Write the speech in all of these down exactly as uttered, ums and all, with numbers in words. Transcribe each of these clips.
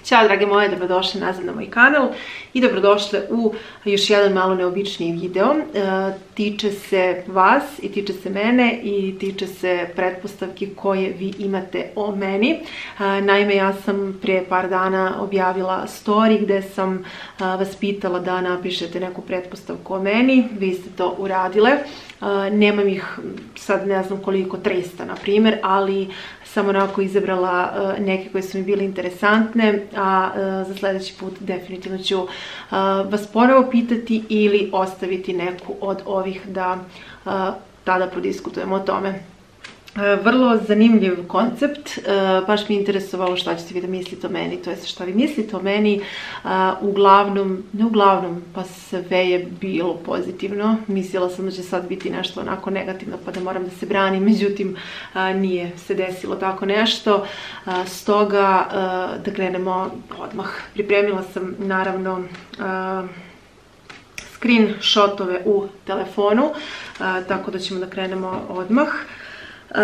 Ćao drage moje, dobrodošle nazad na moj kanal i dobrodošle u još jedan malo neobičniji video. E, tiče se vas i tiče se mene i tiče se pretpostavki koje vi imate o meni. E, naime, ja sam prije par dana objavila story gde sam a, vas pitala da napišete neku pretpostavku o meni. Vi ste to uradile. E, nemam ih sad ne znam koliko, trista na primjer, ali sam onako izabrala uh, neke koje su mi bile interesantne, a uh, za sljedeći put definitivno ću uh, vas ponovo pitati ili ostaviti neku od ovih da uh, tada prodiskutujemo o tome. Uh, vrlo zanimljiv koncept, uh, baš mi je interesovalo šta ćete vi da mislite o meni, to je šta vi mislite o meni. Uh, uglavnom, ne uglavnom, pa sve je bilo pozitivno. Mislila sam da će sad biti nešto onako negativno pa da moram da se branim, međutim uh, nije se desilo tako nešto. Uh, stoga uh, da krenemo odmah. Pripremila sam naravno uh, screenshotove u telefonu, uh, tako da ćemo da krenemo odmah. Uh,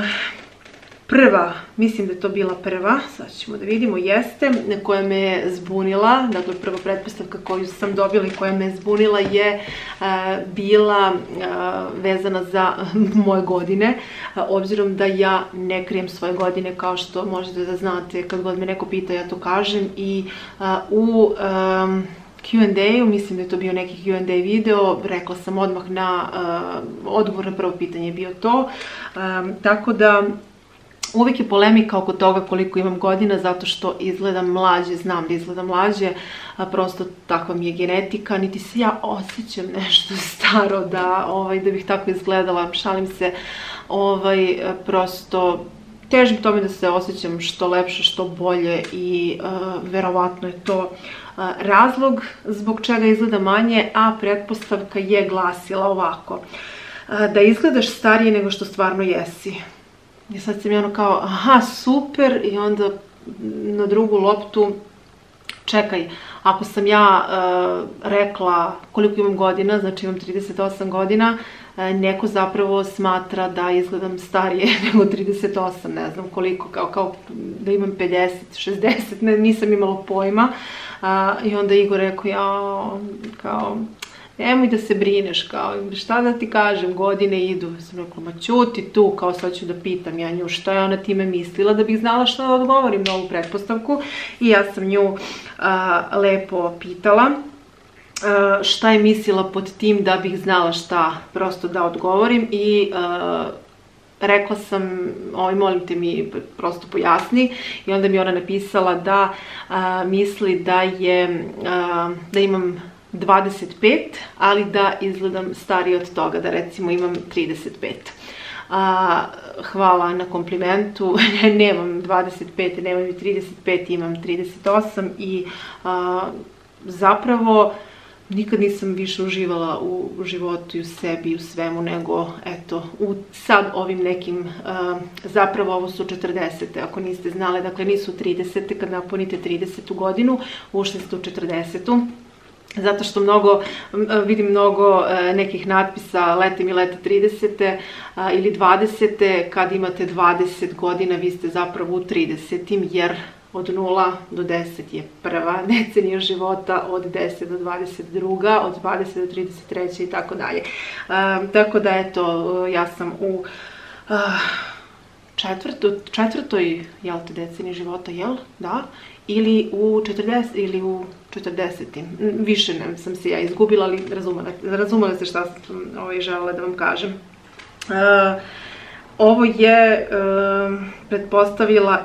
prva, mislim da je to bila prva, sad ćemo da vidimo, jeste, koja me je zbunila, dakle prva pretpostavka koju sam dobila i koja me je zbunila je uh, bila uh, vezana za moje godine, uh, obzirom da ja ne krijem svoje godine, kao što možete da znate, kad god me neko pita ja to kažem i uh, u um, Q and A-u, mislim da je to bio neki Q and A video, rekla sam odmah na uh, odgovor na prvo pitanje je bio to, um, tako da uvijek je polemika oko toga koliko imam godina, zato što izgledam mlađe, znam da izgledam mlađe, a prosto takva mi je genetika, niti se ja osjećam nešto staro da, ovaj, da bih tako izgledala, šalim se, ovaj, prosto težim tome da se osjećam što lepše, što bolje i uh, verovatno je to uh, razlog zbog čega izgleda manje, a pretpostavka je glasila ovako. Uh, da izgledaš starije nego što stvarno jesi. I sad sam je ono kao, aha, super, i onda na drugu loptu, čekaj, ako sam ja uh, rekla koliko imam godina, znači imam trideset osam godina, neko zapravo smatra da izgledam starije nego trideset osam, ne znam koliko, kao, kao da imam pedeset, šezdeset, ne, nisam imala pojma. A, i onda Igor rekao, ja, kao, nemoj da se brineš, kao, šta da ti kažem, godine idu. Sam rekla, ma ćuti tu, kao sad ću da pitam ja nju šta je ona time mislila, da bih znala šta da odgovorim na ovu pretpostavku. I ja sam nju a, lepo pitala Uh, šta je mislila pod tim da bih znala šta prosto da odgovorim i uh, rekla sam, oj, molim te mi prosto pojasni, i onda mi ona napisala da uh, misli da je uh, da imam dvadeset pet, ali da izgledam starije od toga, da recimo imam trideset pet. Uh, hvala na komplimentu. Nemam dvadeset pet, nemam i trideset pet, imam trideset osam i uh, zapravo nikad nisam više uživala u životu i u sebi i u svemu nego, eto, u sad ovim nekim, uh, zapravo ovo su četrdesete, ako niste znali, dakle nisu tridesete, kad napunite tridesetu godinu, ušli ste u četrdesetu. Zato što mnogo, vidim mnogo nekih natpisa lete mi lete tridesete ili dvadesete, kad imate dvadeset godina vi ste zapravo u tridesetim, jer od nula do deset je prva decenija života, od deset do dvadeset druga, od dvadeset do trideset treće i tako dalje. Tako da eto, ja sam u uh, četvrto, četvrtoj, jel te, deceniji života, jel? Da. Ili u četrdeset, ili u četrdesetim. Više ne sam se ja izgubila, ali razumela, razumela se šta sam ovaj, želela da vam kažem. Uh, ovo je uh, pretpostavila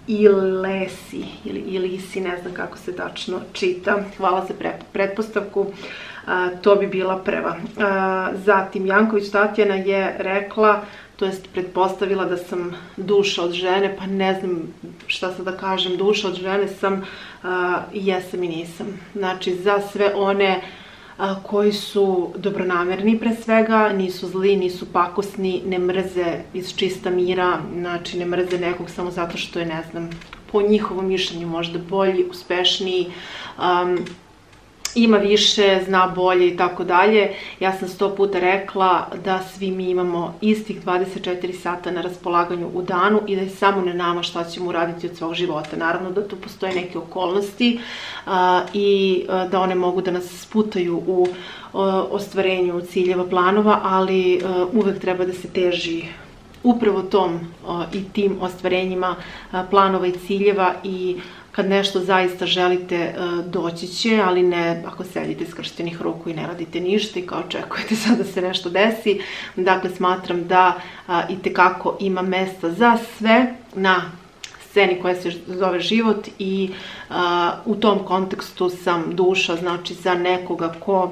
Ilesi, ili Ilisi, ne znam kako se tačno čita. Hvala za pretpostavku. Uh, to bi bila prva. Uh, zatim, Janković Tatjana je rekla, to jest pretpostavila da sam duša od žene, pa ne znam šta sad da kažem, duša od žene sam, uh, jesam i nisam. Znači, za sve one uh, koji su dobronamerni pre svega, nisu zli, nisu pakosni, ne mrze iz čista mira, znači ne mrze nekog samo zato što je, ne znam, po njihovom mišljenju možda bolji, uspešniji, um, ima više, zna bolje i tako dalje. Ja sam sto puta rekla da svi mi imamo istih dvadeset četiri sata na raspolaganju u danu i da je samo na nama šta ćemo uraditi od svog života. Naravno da tu postoje neke okolnosti a, i a, da one mogu da nas sputaju u a, ostvarenju ciljeva, planova, ali a, uvek treba da se teži upravo tom a, i tim ostvarenjima a, planova i ciljeva, i kad nešto zaista želite, doći će, ali ne ako sedite skrštenih ruku i ne radite ništa i kao očekujete sad da se nešto desi. Dakle, smatram da itekako ima mesta za sve na sceni koja se zove život, i u tom kontekstu sam duša, znači za nekoga ko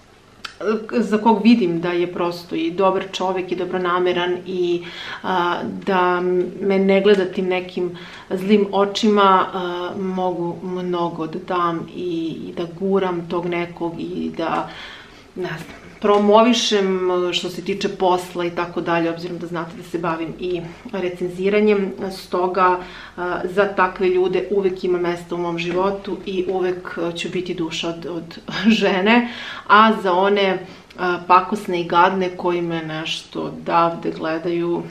za kog vidim da je prosto i dobar čovjek i dobronameran i a, da me ne gleda tim nekim zlim očima, a, mogu mnogo da dam i, i da guram tog nekog i da, ne znam, promovišem što se tiče posla i tako dalje, obzirom da znate da se bavim i recenziranjem. Stoga za takve ljude uvek ima mesta u mom životu i uvek ću biti duša od, od žene, a za one pakosne i gadne koji me nešto odavde gledaju,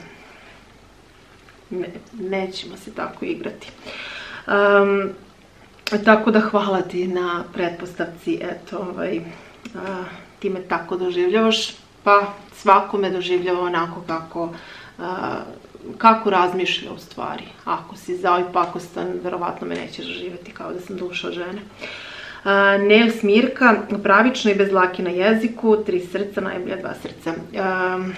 ne, nećemo se tako igrati. Um, tako da hvala ti na pretpostavci, eto, ovaj, uh, ti me tako doživljavaš, pa svako me doživljava onako kako, uh, kako razmišlja u stvari. Ako si zao i pakostan, verovatno me nećeš doživjeti kao da sam duša od žene. Uh, Nel Smirka, pravično i bez dlake na jeziku, tri srca, najbolja dva srca. Um,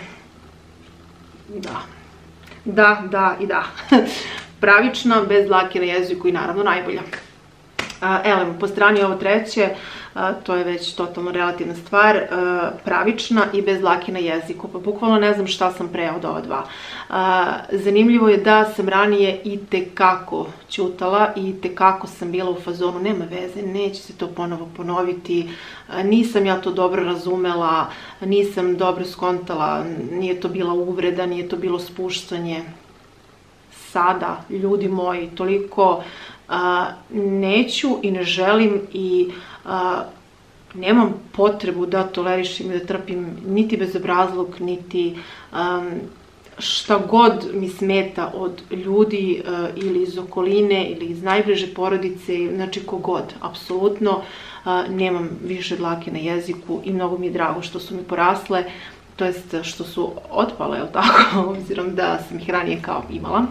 da, da, da i da. Pravična, bez dlake na jeziku i naravno najbolja. Elem, po strani ovo treće, to je već totalno relativna stvar, pravična i bez dlake na jeziku, pa bukvalno ne znam šta sam pre od ova dva. Zanimljivo je da sam ranije i tekako ćutala i tekako sam bila u fazonu, nema veze, neće se to ponovo ponoviti, nisam ja to dobro razumela, nisam dobro skontala, nije to bila uvreda, nije to bilo spuštanje. Sada, ljudi moji, toliko a, neću i ne želim i a, nemam potrebu da tolerišem i da trpim niti bezobrazluk, niti a, šta god mi smeta od ljudi a, ili iz okoline ili iz najbliže porodice, znači kogod, apsolutno a, nemam više dlake na jeziku i mnogo mi je drago što su mi porasle, to jest što su otpale, jel tako, obzirom da sam ih ranije kao imala.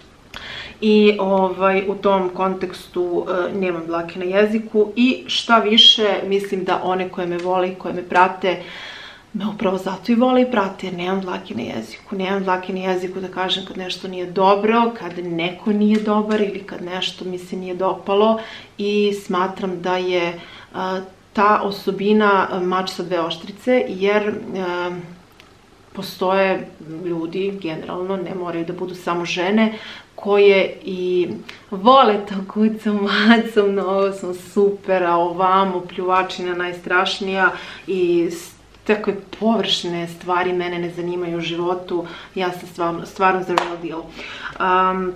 I ovaj, u tom kontekstu e, nemam dlake na jeziku i šta više, mislim da one koje me vole i koje me prate, me upravo zato i vole i prate, jer nemam dlake na jeziku. Nemam dlake na jeziku da kažem kad nešto nije dobro, kad neko nije dobar ili kad nešto mi se nije dopalo, i smatram da je e, ta osobina mač sa dve oštrice, jer e, postoje ljudi, generalno, ne moraju da budu samo žene, koje i vole to kucam, macam, no ovo sam super, a ovamo pljuvačina najstrašnija, i takve površne stvari mene ne zanimaju u životu. Ja sam stvarno, stvarno za real deal. Um,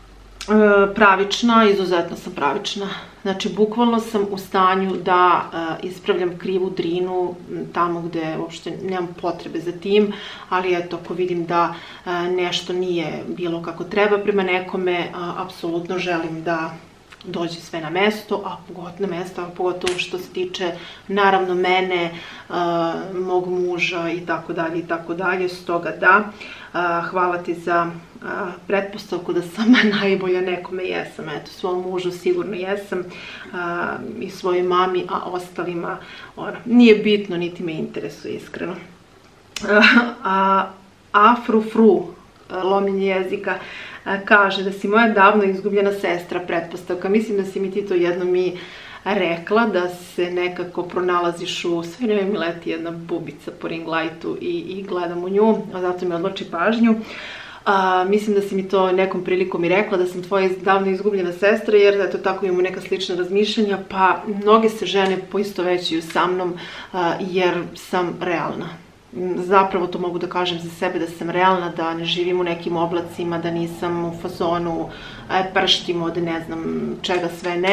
pravična, izuzetno sam pravična. Znači, bukvalno sam u stanju da uh, ispravljam krivu drinu tamo gde uopšte nemam potrebe za tim, ali eto, ako vidim da uh, nešto nije bilo kako treba prema nekome, uh, apsolutno želim da dođe sve na mesto, a pogotovo na mesto, a pogotovo što se tiče naravno mene, uh, mog muža i tako dalje i tako dalje. Stoga da, uh, hvala ti za uh, pretpostavku da sam najbolja nekome. Jesam, eto, svom mužu sigurno jesam, uh, i svojoj mami, a ostalima ono, nije bitno, niti me interesuje iskreno. Uh, a Afrufru, lomljenje jezika, kaže da si moja davno izgubljena sestra, pretpostavka. Mislim da si mi ti to jedno mi rekla, da se nekako pronalaziš u, sve vreme mi leti jedna bubica po ring lightu i, i gledam u nju, a zato mi odloči pažnju. A, mislim da si mi to nekom prilikom i rekla, da sam tvoja davno izgubljena sestra, jer eto, tako imamo neka slična razmišljanja, pa mnoge se žene poistovećuju sa mnom, a, jer sam realna. Zapravo to mogu da kažem za sebe, da sam realna, da ne živim u nekim oblacima, da nisam u fazonu, e, prštim od ne znam čega sve ne.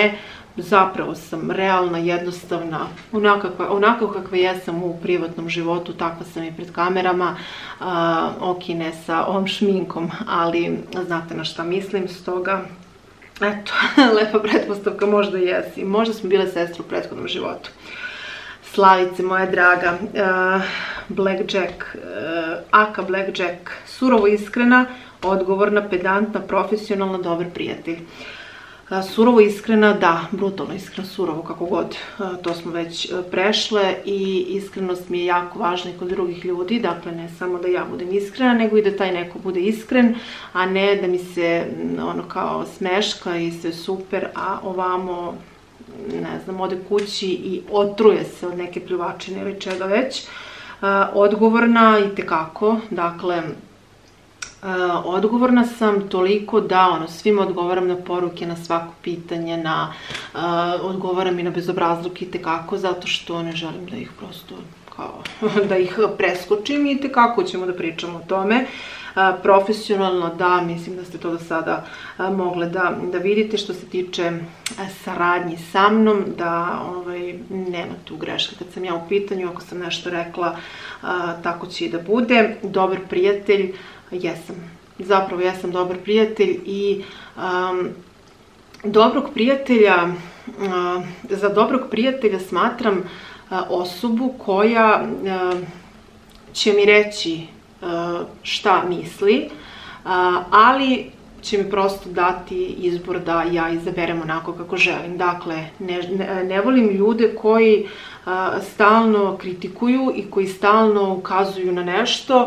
zapravo sam realna, jednostavna, onako kakva jesam u privatnom životu, takva sam i pred kamerama, ok, ne sa ovom šminkom, ali znate na šta mislim, stoga, eto, lepa pretpostavka, možda jesi, možda smo bile sestre u prethodnom životu. Slavice, moja draga, Blackjack, aka Blackjack, surovo iskrena, odgovorna, pedantna, profesionalna, dobar prijatelj. Surovo iskrena, da, brutalno iskrena, surovo, kako god, to smo već prešle i iskrenost mi je jako važna i kod drugih ljudi, dakle ne samo da ja budem iskrena, nego i da taj neko bude iskren, a ne da mi se ono kao smeška i sve super, a ovamo, ne znam, ode kući i otruje se od neke pljuvačine ili čega već. Odgovorna i tekako, dakle, odgovorna sam toliko da ono, svima odgovaram na poruke, na svako pitanje, na, odgovaram i na bezobrazluke i tekako, zato što ne želim da ih prosto, kao, da ih preskočim i tekako ćemo da pričamo o tome. Profesionalno, da, mislim da ste to do sada mogle da vidite. Što se tiče saradnji sa mnom, da nema tu greške kad sam ja u pitanju, ako sam nešto rekla, tako će i da bude. Dobar prijatelj, jesam, zapravo jesam dobar prijatelj i dobrog prijatelja, za dobrog prijatelja smatram osobu koja će mi reći šta misli, ali će mi prosto dati izbor da ja izaberem onako kako želim. Dakle, ne volim ljude koji stalno kritikuju i koji stalno ukazuju na nešto.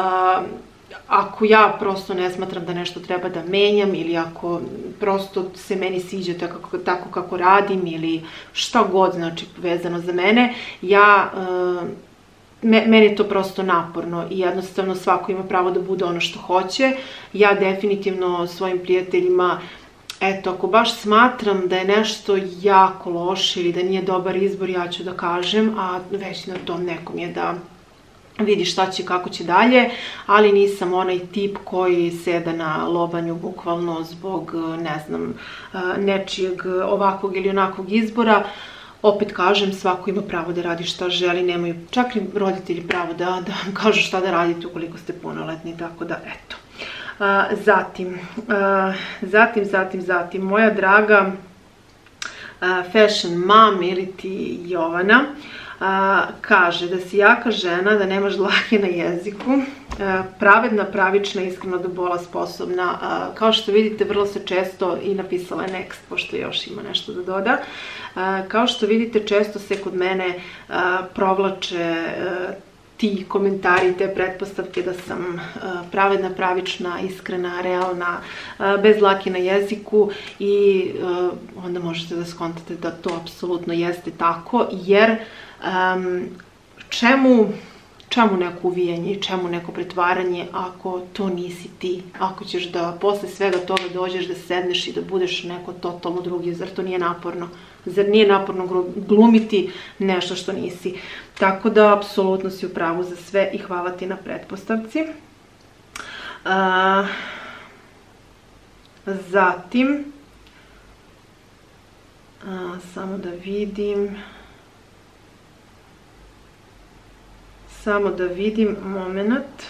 Ako ja prosto ne smatram da nešto treba da menjam ili ako prosto se meni sviđa tako kako radim ili šta god, znači vezano za mene, ja... Meni je to prosto naporno i jednostavno svako ima pravo da bude ono što hoće. Ja definitivno svojim prijateljima, eto, ako baš smatram da je nešto jako loše ili da nije dobar izbor, ja ću da kažem, a već na tom nekom je da vidi šta će, kako će dalje, ali nisam onaj tip koji seda na lobanju bukvalno zbog, ne znam, nečijeg ovakvog ili onakvog izbora. Opet kažem, svako ima pravo da radi šta želi, nemaju čak i roditelji pravo da vam kažu šta da radite ukoliko ste punoletni, tako da eto. Zatim, zatim, zatim, zatim, moja draga fashion mom ili ti Jovana kaže da si jaka žena, da nemaš dlake na jeziku, pravedna, pravična, iskreno do bola sposobna. Kao što vidite, vrlo se često, i napisala je next, pošto još ima nešto da doda, kao što vidite, često se kod mene provlače ti komentari, te pretpostavke da sam pravedna, pravična, iskrena, realna, bez dlake na jeziku i onda možete da skontate da to apsolutno jeste tako, jer čemu čemu neko uvijanje i čemu neko pretvaranje ako to nisi ti, ako ćeš da posle svega toga dođeš da sedneš i da budeš neko totalno drugi, zar to nije naporno? Zar nije naporno glumiti nešto što nisi? Tako da, apsolutno si u pravu za sve i hvala ti na pretpostavci. Zatim, samo da vidim... Samo da vidim, moment.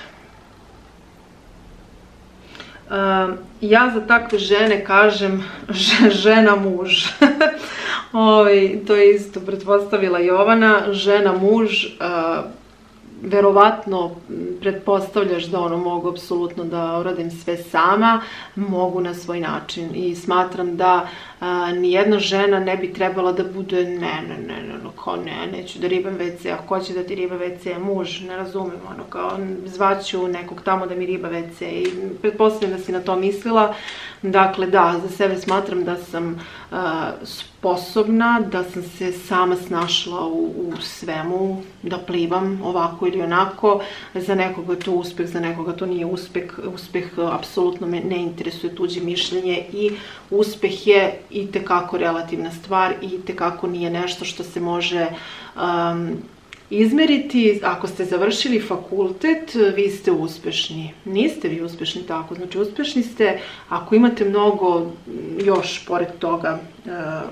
Ja za takve žene kažem žena muž. To je isto pretpostavila Jovana. Žena muž, verovatno pretpostavljaš da ono mogu apsolutno da uradim sve sama, mogu na svoj način i smatram da nijedna žena ne bi trebala da bude ne, ne, ne, ne, kao ne, neću da ribam ve ce, a ko će da ti riba ve ce, muž, ne razumem, ono kao zvaću nekog tamo da mi riba ve ce i pretpostavljam da si na to mislila. Dakle, da, za sebe smatram da sam sposobna, da sam se sama snašla u svemu, da plivam ovako ili onako. Za nekoga je to uspeh, za nekoga to nije uspeh. Uspeh apsolutno me ne interesuje tuđe mišljenje i uspeh je i tekako relativna stvar i tekako nije nešto što se može izmeriti. Ako ste završili fakultet, vi ste uspešni. Niste vi uspešni tako. Znači, uspešni ste ako imate mnogo još pored toga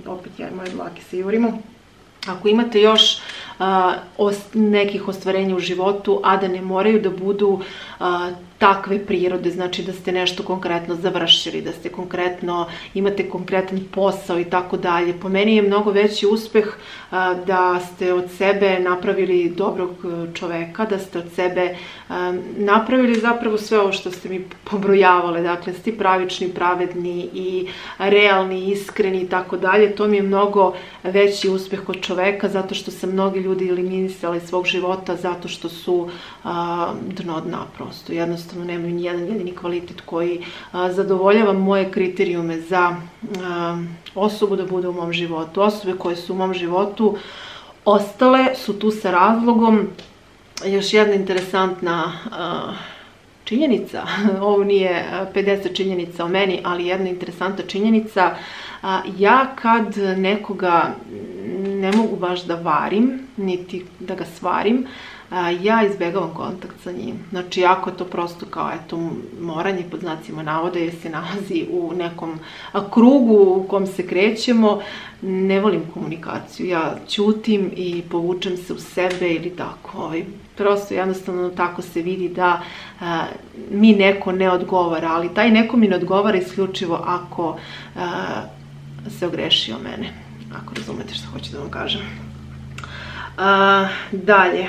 opet ja i moje dlake se jurimo. Ako imate još nekih ostvarenja u životu, a da ne moraju da budu takve prirode, znači da ste nešto konkretno završili, da ste konkretno, imate konkretan posao i tako dalje. Po meni je mnogo veći uspeh da ste od sebe napravili dobrog čoveka, da ste od sebe napravili zapravo sve ovo što ste mi pobrojavale, dakle, ste pravični, pravedni i realni, iskreni i tako dalje. To mi je mnogo veći uspeh kod čoveka, zato što se mnogi ljudi eliminisali svog života, zato što su dno dna prosto. Jednostavno nemaju ni jedan jedini kvalitet koji zadovoljava moje kriterijume za osobu da bude u mom životu. Osobe koje su u mom životu ostale su tu sa razlogom. Još jedna interesantna činjenica, ovo nije pedeset činjenica o meni, ali jedna interesantna činjenica, ja kad nekoga ne mogu baš da varim, niti da ga svarim, ja izbegavam kontakt sa njim. Znači, jako je to prosto kao, eto, moranje pod znacima navoda, jer se nalazi u nekom krugu u kom se krećemo. Ne volim komunikaciju, ja ćutim i povučem se u sebe ili tako. Prosto jednostavno tako se vidi da mi neko ne odgovara, ali taj neko mi ne odgovara isključivo ako se ogreši o mene. Ako razumete što hoću da vam kažem. Dalje.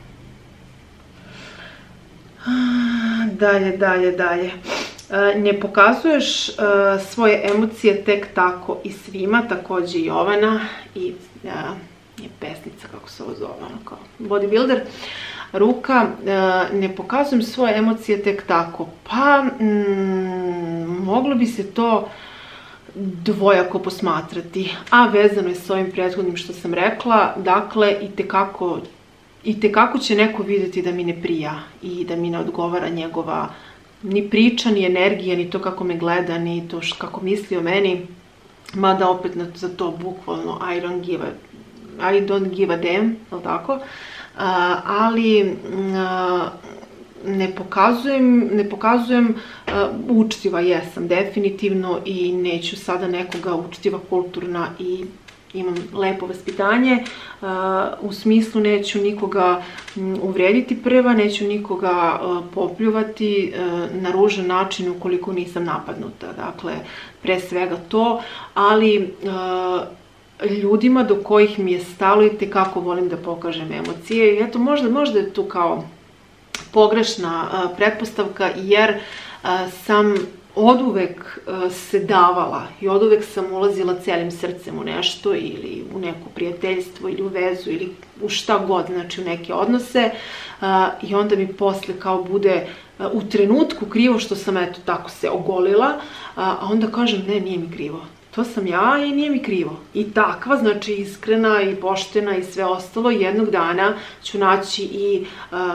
Dalje, dalje, dalje. Ne pokazuješ svoje emocije tek tako i svima, takođe i Jovana i je pesnica, kako se ovo zove, ono kao bodybuilder. Ruka, ne pokazujem svoje emocije tek tako. Pa, moglo bi se to dvojako posmatrati, a vezano je s ovim prethodnim što sam rekla, dakle, itekako I tekako će neko vidjeti da mi ne prija i da mi ne odgovara njegova ni priča, ni energija, ni to kako me gleda, ni to kako misli o meni. Mada opet za to bukvalno I don't give a, I don't give a damn, je li tako? Ali ne pokazujem, ne pokazujem, učtiva jesam definitivno i neću sada nekoga učtiva, kulturna i imam lepo vaspitanje, u smislu neću nikoga uvrediti prva, neću nikoga popljuvati na ružan način ukoliko nisam napadnuta. Dakle, pre svega to, ali ljudima do kojih mi je stalo i tekako volim da pokažem emocije. I eto, možda, možda je tu kao pogrešna pretpostavka, jer sam oduvek se davala i oduvek sam ulazila celim srcem u nešto ili u neko prijateljstvo ili u vezu ili u šta god, znači u neke odnose, i onda mi posle kao bude u trenutku krivo što sam eto tako se ogolila, a onda kažem ne, nije mi krivo. To sam ja i nije mi krivo. I takva, znači iskrena i poštena i sve ostalo, jednog dana ću naći i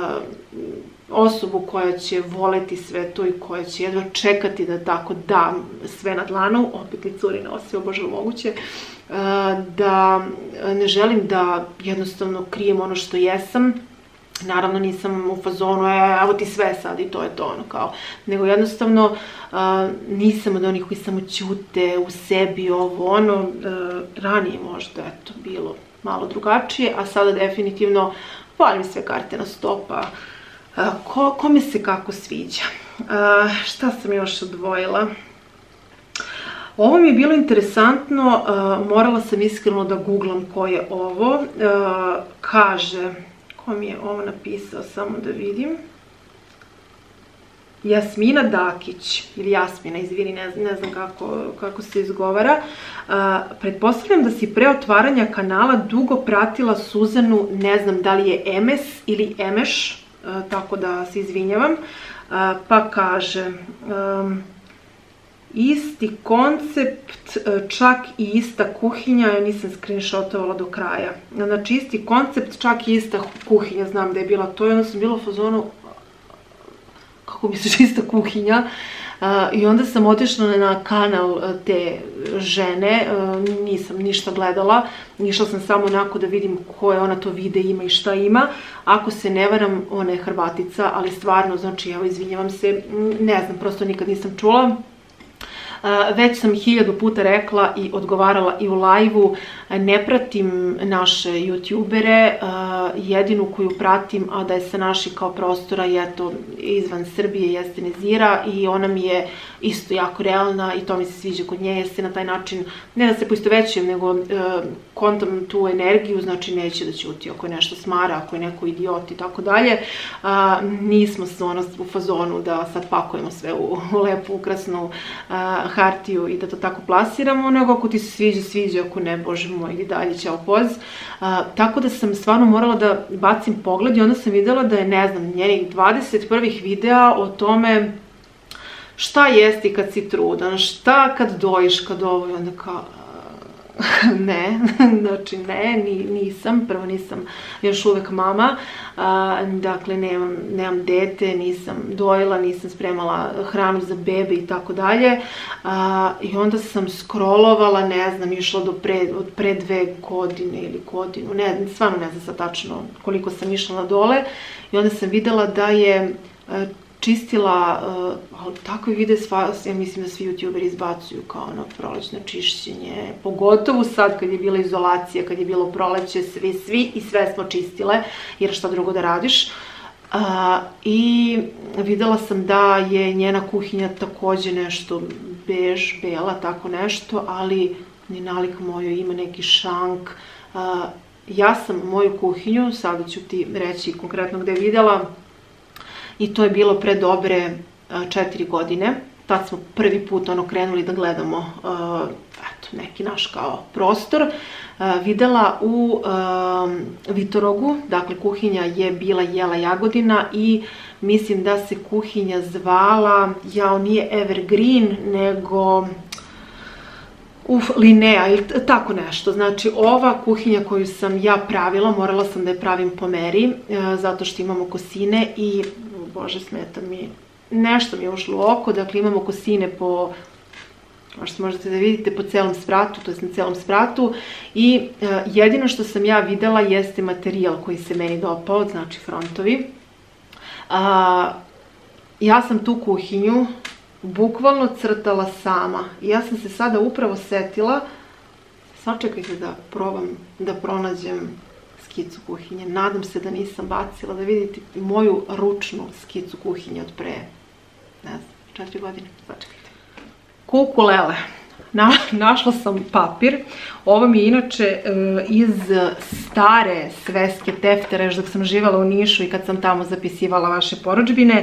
osobu koja će voleti sve to i koja će jedva čekati da tako da sve na dlanu, opet li curi na osje, bože moguće, da ne želim da jednostavno krijem ono što jesam. Naravno nisam u fazonu, evo ti sve sad i to je to, ono kao, nego jednostavno nisam od onih koji samo ćute u sebi ovo, ono, ranije možda, eto, bilo malo drugačije, a sada definitivno valim sve karte na sto, pa kome se kako sviđa. Šta sam još odvojila? Ovo mi je bilo interesantno, morala sam iskreno da googlam ko je ovo. Kaže, ko mi je ovo napisao, samo da vidim. Jasmina Dakić, ili Jasmina, izvini, ne znam kako se izgovara. Pretpostavljam da si pre otvaranja kanala dugo pratila Suzanu, ne znam da li je Emes ili Emeš, tako da se izvinjavam. Pa kaže, isti koncept, čak i ista kuhinja, ja nisam screenshotovala do kraja. Znači, isti koncept, čak i ista kuhinja, znam da je bila to, i onda sam bila u fazonu, kako misliš ista kuhinja, i onda sam otišla na kanal te žene, nisam ništa gledala, išla sam samo onako da vidim koje ona to vide ima i šta ima. Ako se ne varam, ona je Hrvatica, ali stvarno, znači, evo, izvinjavam se, ne znam, prosto nikad nisam čula. Već sam hiljadu puta rekla i odgovarala i u live-u, ne pratim naše youtubere, jedinu koju pratim, a da je sa naših kao prostora i eto izvan Srbije, jeste Nezira i ona mi je isto jako realna i to mi se sviđa kod nje, jer se na taj način, ne da se poistovećujem, nego kontam tu energiju, znači neće da ćuti ako je nešto smara, ako je neko idiot i tako dalje. Nismo se ono u fazonu da sad pakujemo sve u lepu, ukrasnu hartiju i da to tako plasiramo, nego ako ti se sviđa, sviđa, ako ne, bože moj, ili dalje, ćao, poz. Tako da sam stvarno morala da bacim pogled i onda sam videla da je, ne znam, njenih dvadeset prvih videa o tome šta jesti kad si trudan, šta kad dojiš, kad ovo, i onda kao, ne, znači ne, nisam, prvo nisam još uvek mama, dakle nemam dete, nisam dojila, nisam spremala hranu za bebe i tako dalje, i onda sam scrollovala, ne znam, išla do pre dve godine ili godinu, ne, stvarno ne znam sad tačno koliko sam išla na dole, i onda sam videla da je čistila, ali takvi vide, ja mislim da svi youtuberi izbacuju kao ono prolećno čišćenje, pogotovo sad kad je bila izolacija, kad je bilo proleće, svi, svi i sve smo čistile, jer šta drugo da radiš. I videla sam da je njena kuhinja takođe nešto bež, bela, tako nešto, ali ni nalik mojoj, ima neki šank. Ja sam moju kuhinju, sada ću ti reći konkretno gde je videla, i to je bilo pre dobre četiri godine. Tad smo prvi put ono krenuli da gledamo neki naš kao prostor. Videla u Vitorogu, dakle kuhinja je bila Jela Jagodina i mislim da se kuhinja zvala, jao, nije Evergreen, nego Uf, Linea ili tako nešto. Znači ova kuhinja koju sam ja pravila, morala sam da je pravim po meri, zato što imamo kosine i, bože, smeta mi, nešto mi je ušlo u oko, dakle imamo kosine po, možda možete da vidite, po celom spratu, to je na celom spratu, i jedino što sam ja videla jeste materijal koji se meni dopao, znači frontovi. Ja sam tu kuhinju bukvalno crtala sama i ja sam se sada upravo setila, sačekajte da probam da pronađem skicu kuhinje, nadam se da nisam bacila, da vidite moju ručnu skicu kuhinje od pre, ne znam, četiri godine, sačekajte. Kukulele, našla sam papir, ovo mi je inače iz stare sveske teftere, još dok sam živala u Nišu i kad sam tamo zapisivala vaše porudžbine.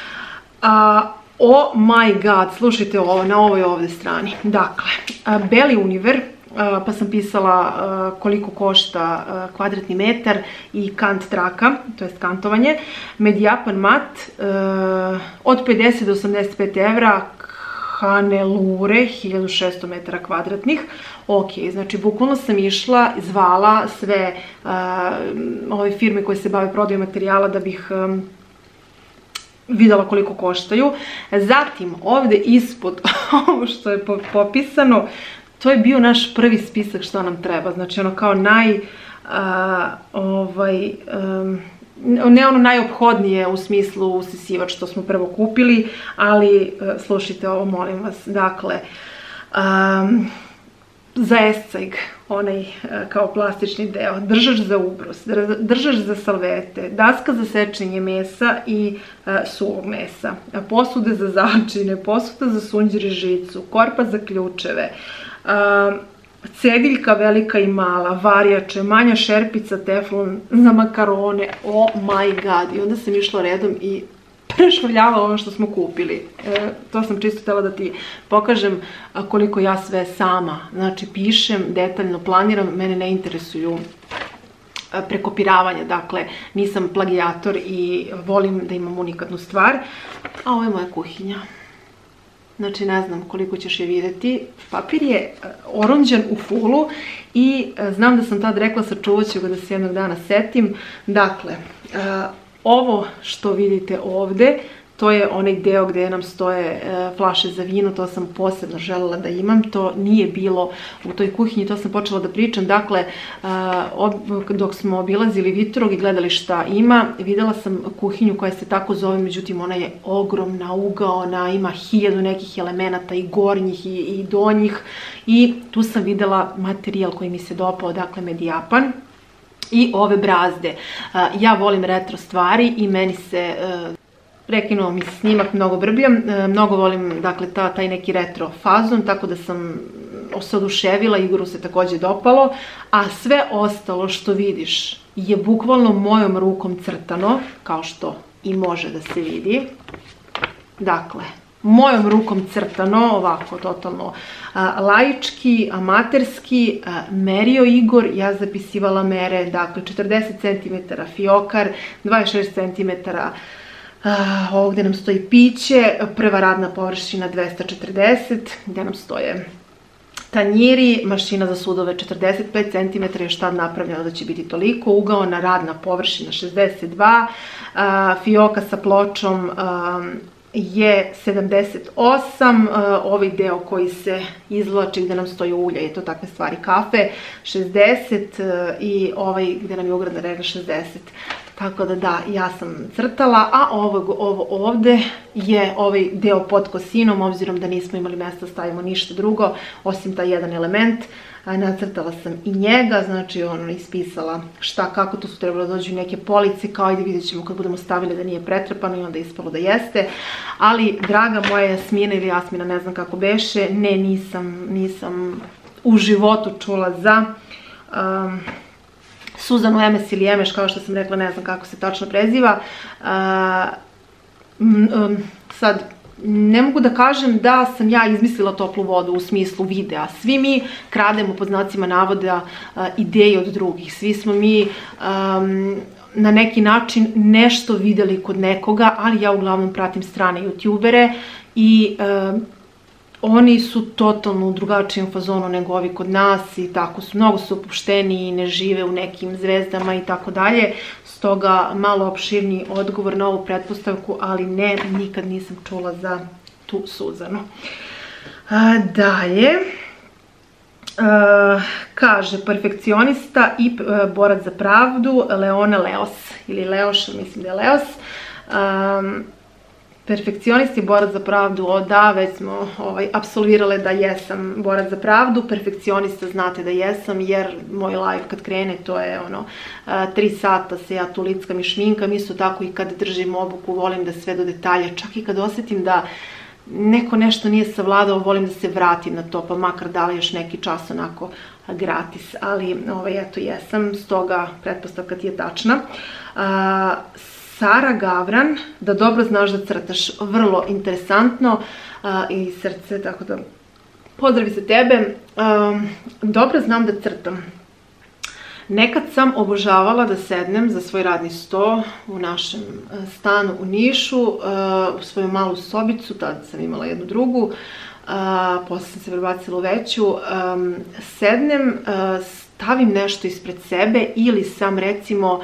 Oh my god, slušajte ovo, na ovoj ovdje strani. Dakle, Beli Univer, pa sam pisala koliko košta kvadratni metar i kant traka, to je kantovanje. Medijapan mat od pedeset do osamdeset pet evra, Hanelure, hiljadu šesto metara kvadratnih. Ok, znači bukvalno sam išla, zvala sve ove firme koje se bave prodajom materijala da bih videla koliko koštaju. Zatim, ovde ispod ovo što je popisano, to je bio naš prvi spisak što nam treba. Znači ono kao naj, ovaj, ne ono najophodnije u smislu usisivač što smo prvo kupili, ali slušajte ovo, molim vas. Dakle, za escajg, onaj kao plastični deo, držač za ubrus, držač za salvete, daska za sečenje mesa i suvog mesa, posude za začine, posuda za sunđer i žicu, korpa za ključeve, cediljka velika i mala, varjače, manja šerpica, teflon za makarone, oh my god. I onda sam išla redom i prešvrljavala ono što smo kupili. To sam čisto htjela da ti pokažem koliko ja sve sama, znači pišem, detaljno planiram, mene ne interesuju prekopiravanja, dakle nisam plagijator i volim da imam unikatnu stvar. A ovo je moja kuhinja. Znači ne znam koliko ćeš je vidjeti. Papir je oronđan u fulu i znam da sam tad rekla sačuvat ću ga da se jednog dana setim. Dakle, ovo što vidite ovde, to je onaj deo gdje nam stoje flaše za vino, to sam posebno željela da imam, to nije bilo u toj kuhinji, to sam počela da pričam, dakle, dok smo obilazili Vitorog i gledali šta ima, videla sam kuhinju koja se tako zove, međutim ona je ogromna, ugaona, ima hiljadu nekih elemenata i gornjih i donjih i tu sam videla materijal koji mi se dopao, dakle Medijapan. I ove brazde. Ja volim retro stvari i meni se prekinuo mi se snimak, mnogo brbljam, mnogo volim dakle taj neki retro fazon, tako da sam se oduševila, Igoru se također dopalo, a sve ostalo što vidiš je bukvalno mojom rukom crtano, kao što i može da se vidi. Dakle, mojom rukom crtano, ovako totalno laički, amaterski, merio Igor, ja zapisivala mere, dakle četrdeset centimetara fiokar, dvadeset šest centimetara ovdje nam stoji piće, prva radna površina dvesta četrdeset, gdje nam stoje tanjiri, mašina za sudove četrdeset pet centimetara, još tad napravljeno da će biti toliko, ugaona radna površina šezdeset dva, fioka sa pločom je sedamdeset osam, ovaj deo koji se izvlači gdje nam stoji ulje i to takve stvari, kafe šezdeset i ovaj gdje nam je ugradna regla šezdeset. Tako da da, ja sam crtala, a ovo, ovo ovdje je ovaj deo pod kosinom, obzirom da nismo imali mjesta stavimo ništa drugo, osim taj jedan element. Nacrtala sam i njega, znači ono ispisala šta, kako, tu su trebalo dođu neke police, kao i da vidjet ćemo kad budemo stavili da nije pretrpano i onda je ispalo da jeste. Ali, draga moja Jasmina ili Jasmina, ne znam kako beše, ne, nisam, nisam u životu čula za um, Suzanu Emes ili Emeš, kao što sam rekla, ne znam kako se tačno preziva. Uh, um, sad, ne mogu da kažem da sam ja izmislila toplu vodu u smislu videa. Svi mi krademo pod znacima navoda ideje od drugih. Svi smo mi um, na neki način nešto videli kod nekoga, ali ja uglavnom pratim strane youtubere i um, oni su totalno u drugačijem fazonu nego ovi kod nas i tako su, mnogo su opušteni i ne žive u nekim zvezdama i tako dalje. Stoga malo opširniji odgovor na ovu pretpostavku, ali ne, nikad nisam čula za tu Suzanu. A, dalje, a, kaže perfekcionista i a, borac za pravdu, Leona Leos, ili Leoš, mislim da je Leos. A, Perfekcionist i borac za pravdu, o da, već smo ovaj, apsolvirale da jesam borac za pravdu. Perfekcionista znate da jesam, jer moj live kad krene to je ono, a, tri sata se ja tu lickam i šminkam, isto tako i kad držim obuku volim da sve do detalja, čak i kad osjetim da neko nešto nije savladao, volim da se vratim na to, pa makar dala još neki čas onako gratis, ali ovaj, eto jesam, stoga pretpostavka ti je tačna. A, Sara Gavran, da dobro znaš da crtaš, vrlo interesantno a, i srce, tako da pozdravi za tebe. A, dobro znam da crtam. Nekad sam obožavala da sednem za svoj radni sto u našem stanu u Nišu, a, u svoju malu sobicu, tada sam imala jednu drugu, a, posle sam se prebacila u veću, a, sednem, a, stavim nešto ispred sebe ili sam recimo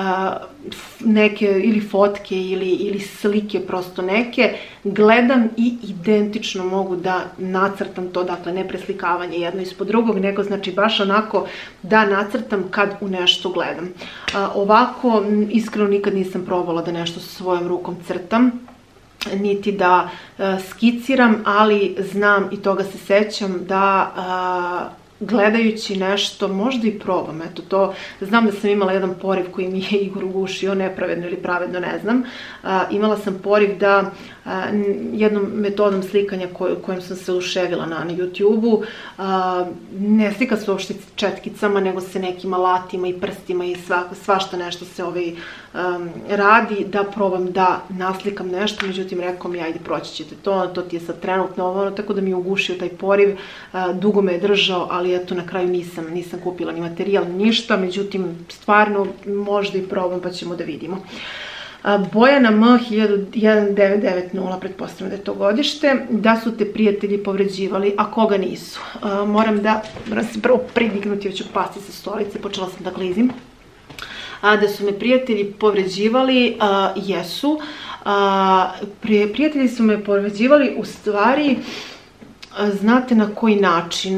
neke ili fotke ili, ili slike prosto neke, gledam i identično mogu da nacrtam to, dakle ne preslikavanje jedno ispod drugog, nego znači baš onako da nacrtam kad u nešto gledam. Ovako, iskreno nikad nisam probala da nešto sa svojom rukom crtam, niti da skiciram, ali znam i toga se sećam da gledajući nešto, možda i probam, eto to, znam da sam imala jedan poriv koji mi je Igor ugušio, nepravedno ili pravedno, ne znam. A, imala sam poriv da a, jednom metodom slikanja koj, kojom sam se uševila na, na YouTube-u, ne slika se uopšte četkicama, nego se nekim alatima i prstima i sva, svašta nešto se ovaj, um, radi, da probam da naslikam nešto, međutim rekao mi, ajde proći ćete to, to ti je sad trenutno ovo, tako da mi je ugušio taj poriv, a, dugo me je držao, ali eto na kraju nisam, nisam kupila ni materijal, ni ništa, međutim stvarno možda i probam pa ćemo da vidimo. Bojana M hiljadu devetsto devedeset, pretpostavljam da je to godište, da su te prijatelji povređivali, a koga nisu. Moram da, moram se prvo pridignuti, hoću pasti sa stolice, počela sam da klizim. da su me prijatelji povređivali, jesu. Prijatelji su me povređivali u stvari, znate na koji način.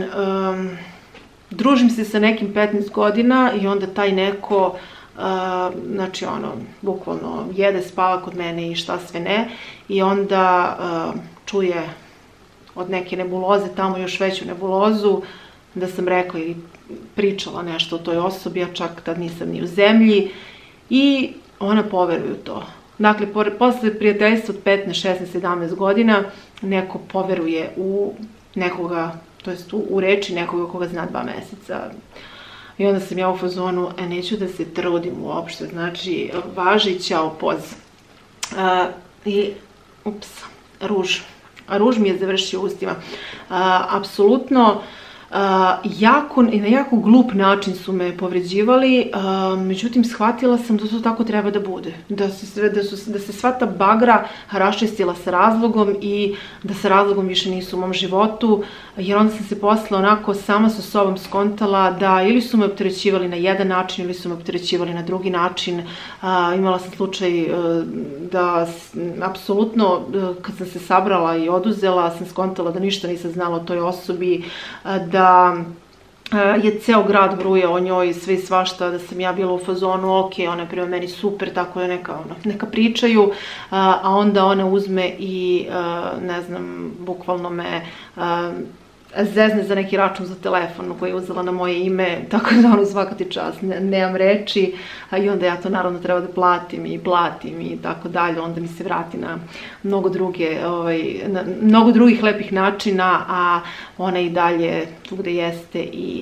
Družim se sa nekim petnaest godina i onda taj neko, znači ono, bukvalno jede, spava kod mene i šta sve ne, i onda čuje od neke nebuloze, tamo još veću nebulozu, da sam rekla ili pričala nešto o toj osobi, a čak tad nisam ni u zemlji, i ona poveruje u to. Dakle, posle prijateljstva od petnaest, šesnaest, sedamnaest godina, neko poveruje u nekoga, to jest u reči nekoga koga zna dva meseca. I onda sam ja u fazonu, e, neću da se trudim uopšte, znači, važi, ćao, poz. I, ups, ruž. Ruž mi je završio ustima. Apsolutno, jako, i na jako glup način su me povređivali, međutim shvatila sam da to tako treba da bude, da se, da su, da se sva ta bagra raščistila sa razlogom i da sa razlogom više nisu u mom životu, jer onda sam se posle onako sama sa sobom skontala da ili su me opterećivali na jedan način ili su me opterećivali na drugi način. Imala sam slučaj da apsolutno kad sam se sabrala i oduzela sam skontala da ništa nisam znala o toj osobi, da da je ceo grad bruje o njoj, sve i svašta, da sam ja bila u fazonu, ok, ona je prema meni super, tako je neka, ono, neka pričaju, a onda ona uzme i, ne znam, bukvalno me zezne za neki račun za telefon koji je uzela na moje ime, tako da ono svaka ti čast, nemam reči, i onda ja to naravno treba da platim i platim i tako dalje, onda mi se vrati na mnogo druge, na mnogo drugih lepih načina, a ona i dalje tu gde jeste i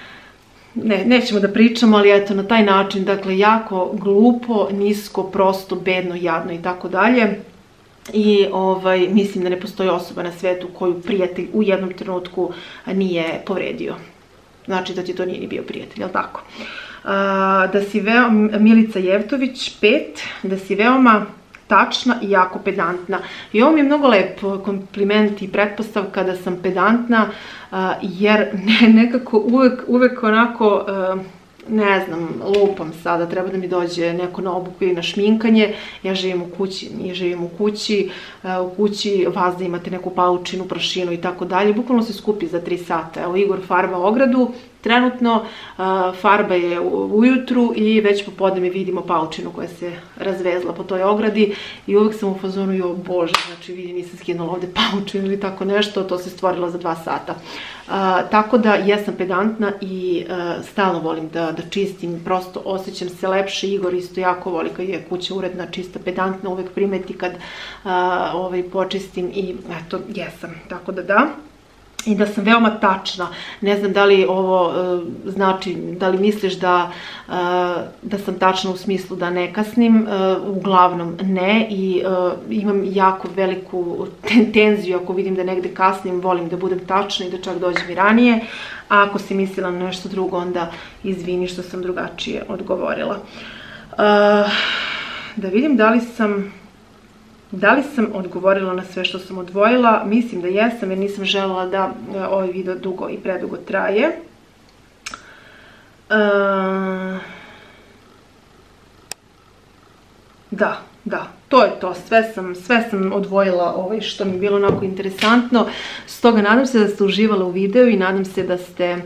nećemo da pričamo, ali eto, na taj način, dakle, jako glupo, nisko, prosto, bedno, jadno i tako dalje. I mislim da ne postoji osoba na svetu koju prijatelj u jednom trenutku nije povredio. Znači da ti to nije ni bio prijatelj, jel' tako? Da si veoma, Milica Jevtović, pet, da si veoma tačna i jako pedantna. I ovo mi je mnogo lep kompliment i pretpostavka da sam pedantna, jer nekako uvek onako, ne znam, lupam sada, treba da mi dođe neko na obuku ili na šminkanje, ja živim u kući, mi živim u kući, u kući vas da imate neku paučinu, prašinu i tako dalje, bukvalno se skupi za tri sata. Evo, Igor farba ogradu, trenutno farba je ujutru i već popodne mi vidimo paučinu koja se razvezla po toj ogradi i uvek sam u fazonu, jo bože, znači vidi, nisam skinula ovde paučinu ili tako nešto, to se stvorilo za dva sata. Tako da, jesam pedantna i stalno volim da čistim, prosto osjećam se lepše. Igor isto jako voli kad je kuća uredna, čista, pedantna, uvek primeti kad počistim i eto, jesam, tako da da. I da sam veoma tačna. Ne znam da li ovo znači, da li misliš da sam tačna u smislu da ne kasnim, uglavnom ne, i imam jako veliku tenziju ako vidim da negde kasnim, volim da budem tačna i da čak dođem i ranije, a ako si mislila na nešto drugo, onda izvini što sam drugačije odgovorila. Da vidim da li sam... Da li sam odgovorila na sve što sam odvojila? Mislim da jesam, jer nisam želela da ovaj video dugo i predugo traje. Da, da, to je to. Sve sam odvojila što mi je bilo onako interesantno. Stoga nadam se da ste uživali u videu i nadam se da ste...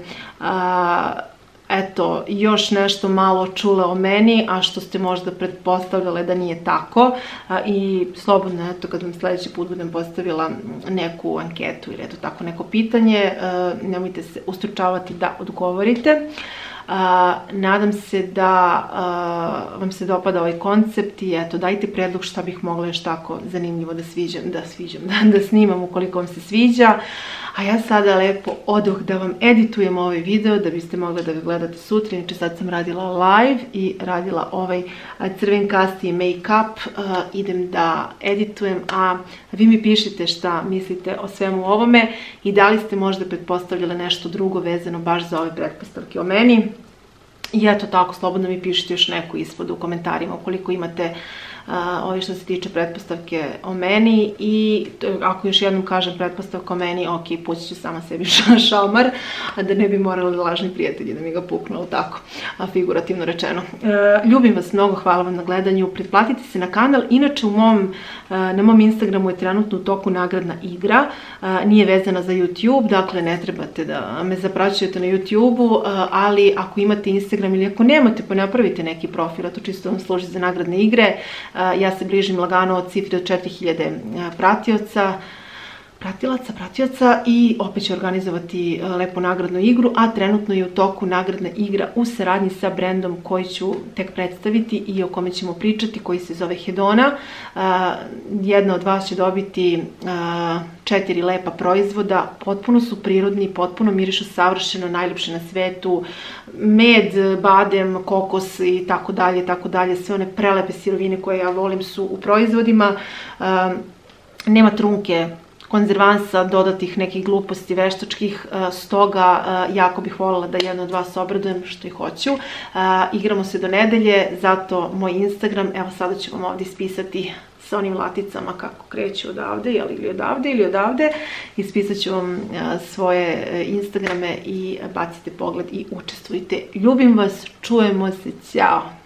eto, još nešto malo čule o meni, a što ste možda pretpostavljale da nije tako. I slobodno, eto, kad vam sledeći put budem postavila neku anketu ili eto tako neko pitanje, nemojte se ustručavati da odgovorite. Nadam se da vam se dopada ovaj koncept i eto, dajte predlog šta bih mogla još tako zanimljivo da sviđam, da sviđam, da snimam ukoliko vam se sviđa. A ja sada lepo odoh da vam editujem ovaj video da biste mogli da ga gledate sutra. Inače sad sam radila live i radila ovaj crvenkasti make-up. Idem da editujem, a vi mi pišite šta mislite o svemu ovome i da li ste možda pretpostavljali nešto drugo vezano baš za ove pretpostavke o meni. I eto tako, slobodno mi pišite još neku ispod u komentarima ukoliko imate ovi što se tiče pretpostavke o meni i ako još jednom kažem pretpostavka o meni, ok, pući ću sama sebi šamar, a da ne bi morali lažni prijatelji da mi ga puknu, tako, figurativno rečeno. Ljubim vas mnogo, hvala vam na gledanju, pretplatite se na kanal, inače u mom, na mom Instagramu je trenutno u toku nagradna igra, nije vezana za YouTube, dakle ne trebate da me zapraćujete na YouTube-u, ali ako imate Instagram ili ako nemate, pa napravite neki profil, a to čisto vam služi za nagradne igre. Ja se bližim lagano od cifre od četiri hiljade pratioca, pratilaca, pratioca i opet ću organizovati lepu nagradnu igru, a trenutno je u toku nagradna igra u saradnji sa brendom koji ću tek predstaviti i o kome ćemo pričati, koji se zove Hedona. Jedna od vas će dobiti četiri lepa proizvoda, potpuno su prirodni, potpuno mirišu savršeno, najljepše na svetu, med, badem, kokos i tako dalje, tako dalje, sve one prelepe sirovine koje ja volim su u proizvodima. Nema trunke, konzervansa, dodatih nekih gluposti veštačkih, stoga jako bih voljela da jedno od vas obradujem, što i hoću. Igramo se do nedelje, zato moj Instagram, evo sada ću vam ovdje ispisati sa onim laticama kako kreću odavde, ili odavde, ili odavde. Ispisat ću vam svoje Instagrame i bacite pogled i učestvujte. Ljubim vas, čujemo se, ćao!